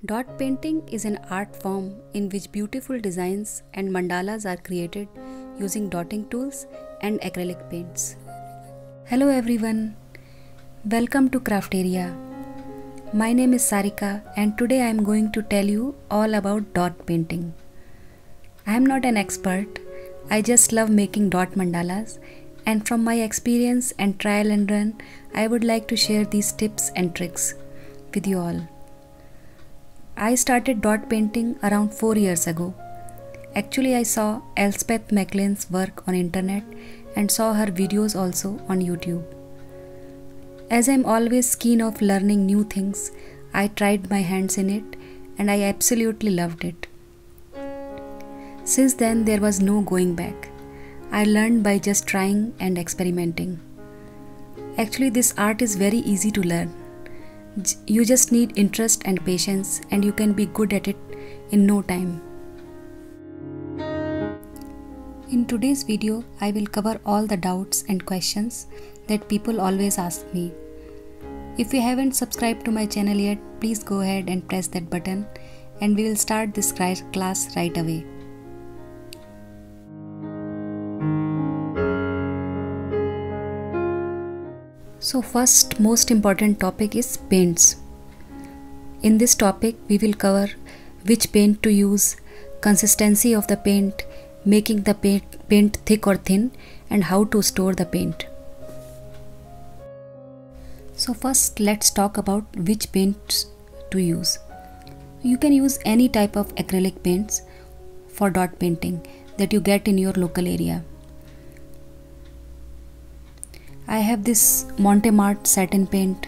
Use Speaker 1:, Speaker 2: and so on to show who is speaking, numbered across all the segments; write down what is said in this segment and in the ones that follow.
Speaker 1: Dot painting is an art form in which beautiful designs and mandalas are created using dotting tools and acrylic paints. Hello everyone, welcome to Crafteria. My name is Sarika and today I am going to tell you all about dot painting. I am not an expert, I just love making dot mandalas, and from my experience and trial and run, I would like to share these tips and tricks with you all. I started dot painting around 4 years ago. Actually, I saw Elspeth McLean's work on internet and saw her videos also on YouTube. As I'm always keen of learning new things, I tried my hands in it and I absolutely loved it. Since then, there was no going back. I learned by just trying and experimenting. Actually, this art is very easy to learn. You just need interest and patience, and you can be good at it in no time. In today's video, I will cover all the doubts and questions that people always ask me. If you haven't subscribed to my channel yet, please go ahead and press that button, and we will start this class right away. So first most important topic is paints. In this topic we will cover which paint to use, consistency of the paint, making the paint thick or thin, and how to store the paint. So first let's talk about which paints to use. You can use any type of acrylic paints for dot painting that you get in your local area. I have this Montemart satin paint,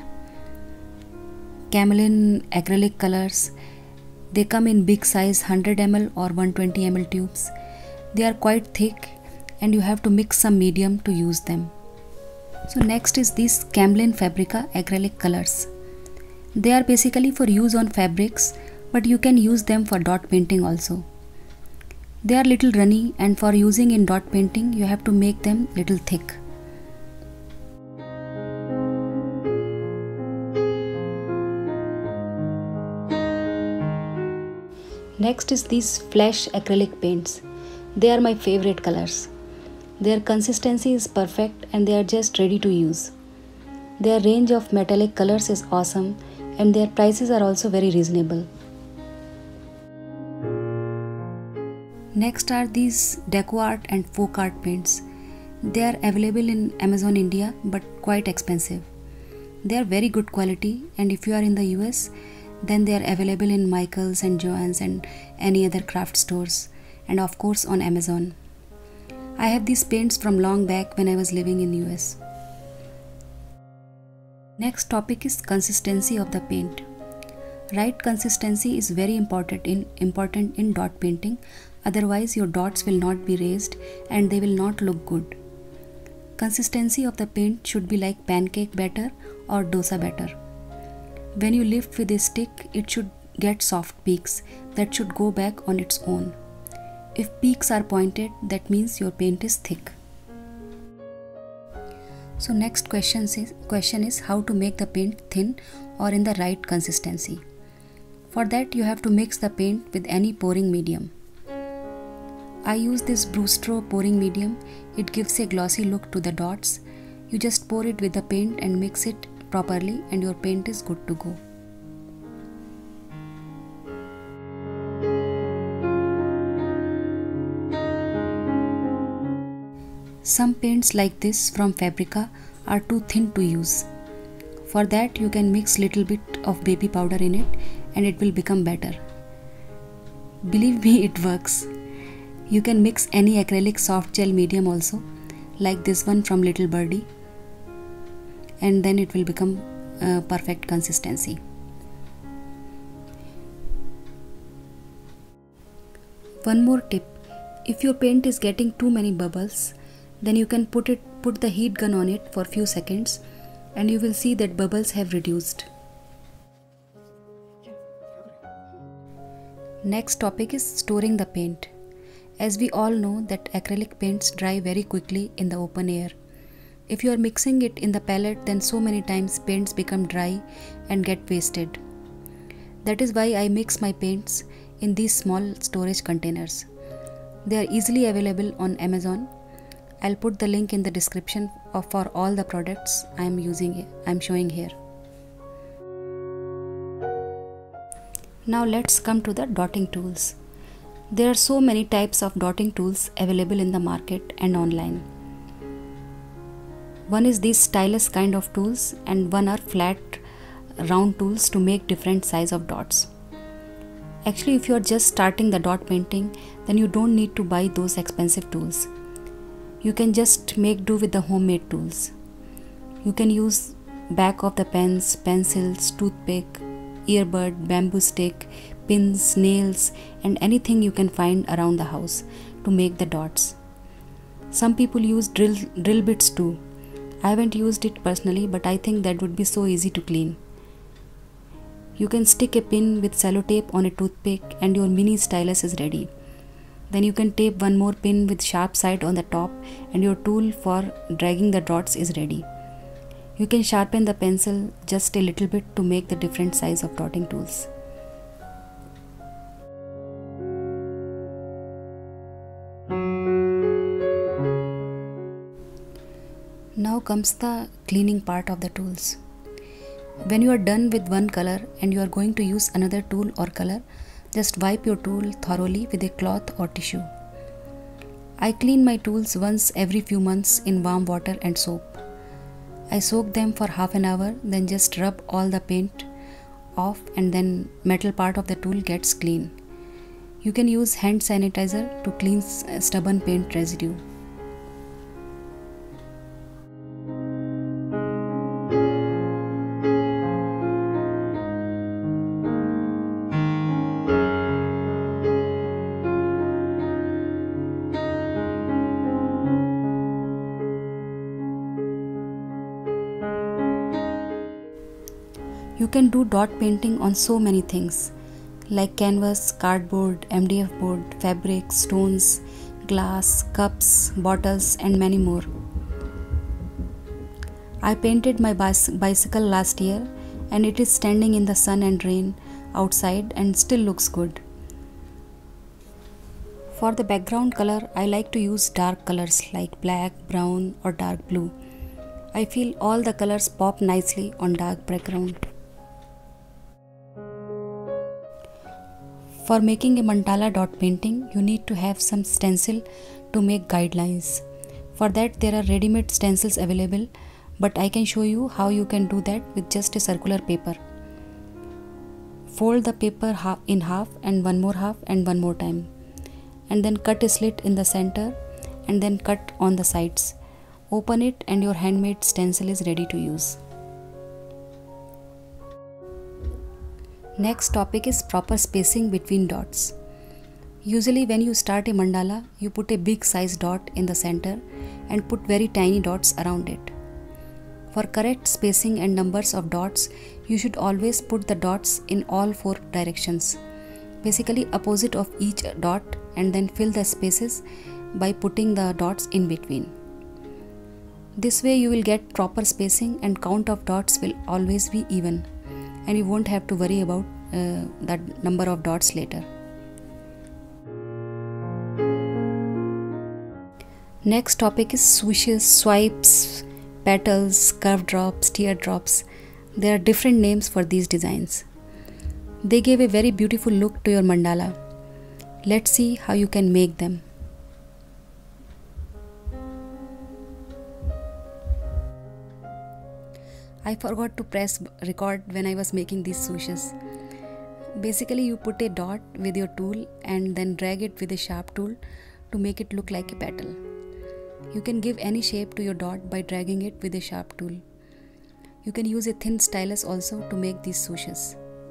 Speaker 1: Camlin acrylic colors. They come in big size 100 ml or 120 ml tubes. They are quite thick and you have to mix some medium to use them. So next is these Camlin Fabrica acrylic colors. They are basically for use on fabrics, but you can use them for dot painting also. They are little runny, and for using in dot painting you have to make them little thick. Next is these flash acrylic paints. They are my favorite colors. Their consistency is perfect and they are just ready to use. Their range of metallic colors is awesome and their prices are also very reasonable. Next are these Deco Art and Folk Art paints. They are available in Amazon India but quite expensive. They are very good quality, and if you are in the US, then they are available in Michaels and Joann's and any other craft stores, and of course on Amazon. I have these paints from long back when I was living in US. Next topic is consistency of the paint. Right consistency is very important in dot painting, otherwise your dots will not be raised and they will not look good. Consistency of the paint should be like pancake batter or dosa batter. When you lift with a stick, it should get soft peaks that should go back on its own. If peaks are pointed, that means your paint is thick. So next question is how to make the paint thin or in the right consistency. For that you have to mix the paint with any pouring medium. I use this Brustro pouring medium. It gives a glossy look to the dots. You just pour it with the paint and mix it properly and your paint is good to go. Some paints like this from Fabrica are too thin to use. For that you can mix little bit of baby powder in it and it will become better. Believe me, it works. You can mix any acrylic soft gel medium also, like this one from Little Birdie, and then it will become perfect consistency. One more tip, if your paint is getting too many bubbles, then you can put the heat gun on it for few seconds and you will see that bubbles have reduced. Next topic is storing the paint. As we all know that acrylic paints dry very quickly in the open air. If you are mixing it in the palette, then so many times paints become dry and get wasted. That is why I mix my paints in these small storage containers. They are easily available on Amazon. I'll put the link in the description for all the products I'm showing here. Now let's come to the dotting tools. There are so many types of dotting tools available in the market and online. One is these stylus kind of tools, and one are flat round tools to make different size of dots. Actually, if you are just starting the dot painting, then you don't need to buy those expensive tools. You can just make do with the homemade tools. You can use back of the pens, pencils, toothpick, earbud, bamboo stick, pins, nails, and anything you can find around the house to make the dots. Some people use drill bits too. I haven't used it personally, but I think that would be so easy to clean. You can stick a pin with sellotape on a toothpick and your mini stylus is ready. Then you can tape one more pin with sharp side on the top and your tool for dragging the dots is ready. You can sharpen the pencil just a little bit to make the different size of dotting tools. Now comes the cleaning part of the tools. When you are done with one color and you are going to use another tool or color, just wipe your tool thoroughly with a cloth or tissue. I clean my tools once every few months in warm water and soap. I soak them for half an hour, then just rub all the paint off and then metal part of the tool gets clean. You can use hand sanitizer to clean stubborn paint residue. You can do dot painting on so many things like canvas, cardboard, MDF board, fabric, stones, glass, cups, bottles, and many more. I painted my bicycle last year and it is standing in the sun and rain outside and still looks good. For the background color, I like to use dark colors like black, brown, or dark blue. I feel all the colors pop nicely on dark background. For making a mandala dot painting, you need to have some stencil to make guidelines. For that, there are ready-made stencils available, but I can show you how you can do that with just a circular paper. Fold the paper in half and one more half and one more time. And then cut a slit in the center and then cut on the sides. Open it and your handmade stencil is ready to use. Next topic is proper spacing between dots. Usually when you start a mandala, you put a big size dot in the center and put very tiny dots around it. For correct spacing and numbers of dots, you should always put the dots in all four directions, basically opposite of each dot, and then fill the spaces by putting the dots in between. This way you will get proper spacing and count of dots will always be even, and you won't have to worry about that number of dots later. Next topic is swooshes, swipes, petals, curve drops, teardrops. There are different names for these designs. They give a very beautiful look to your mandala. Let's see how you can make them. I forgot to press record when I was making these swooshes. Basically, you put a dot with your tool and then drag it with a sharp tool to make it look like a petal. You can give any shape to your dot by dragging it with a sharp tool. You can use a thin stylus also to make these swooshes.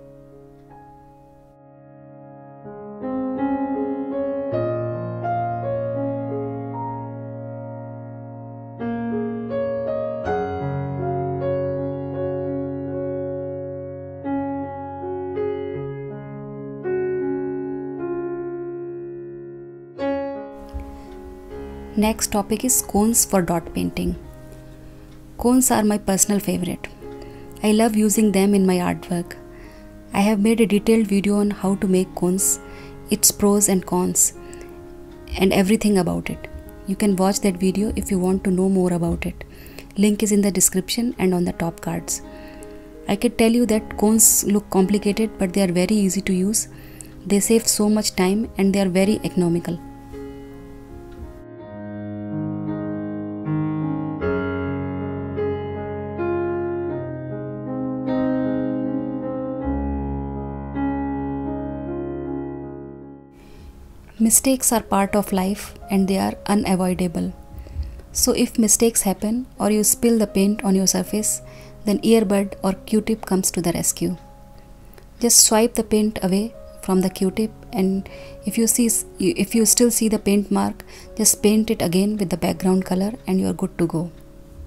Speaker 1: Next topic is cones for dot painting. Cones are my personal favorite. I love using them in my artwork. I have made a detailed video on how to make cones, its pros and cons, and everything about it. You can watch that video if you want to know more about it. Link is in the description and on the top cards. I could tell you that cones look complicated, but they are very easy to use. They save so much time and they are very economical. Mistakes are part of life and they are unavoidable. So if mistakes happen or you spill the paint on your surface, then earbud or Q-tip comes to the rescue. Just swipe the paint away from the Q-tip, and if you still see the paint mark, just paint it again with the background color and you are good to go.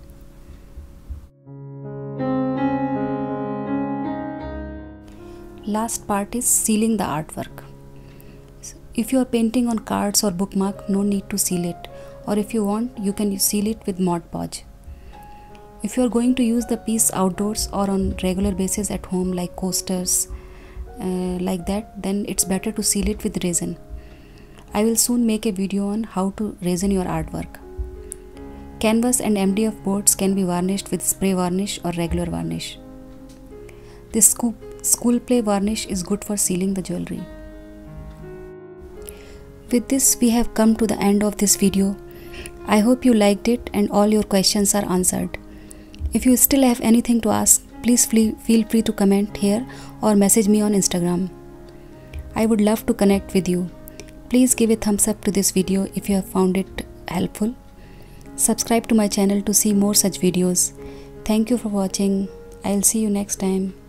Speaker 1: Last part is sealing the artwork. If you are painting on cards or bookmark, no need to seal it, or if you want, you can seal it with Mod Podge. If you are going to use the piece outdoors or on regular basis at home, like coasters, like that, then it's better to seal it with resin. I will soon make a video on how to resin your artwork. Canvas and MDF boards can be varnished with spray varnish or regular varnish. This school play varnish is good for sealing the jewelry. With this, we have come to the end of this video. I hope you liked it and all your questions are answered. If you still have anything to ask, please feel free to comment here or message me on Instagram. I would love to connect with you. Please give a thumbs up to this video if you have found it helpful. Subscribe to my channel to see more such videos. Thank you for watching. I'll see you next time.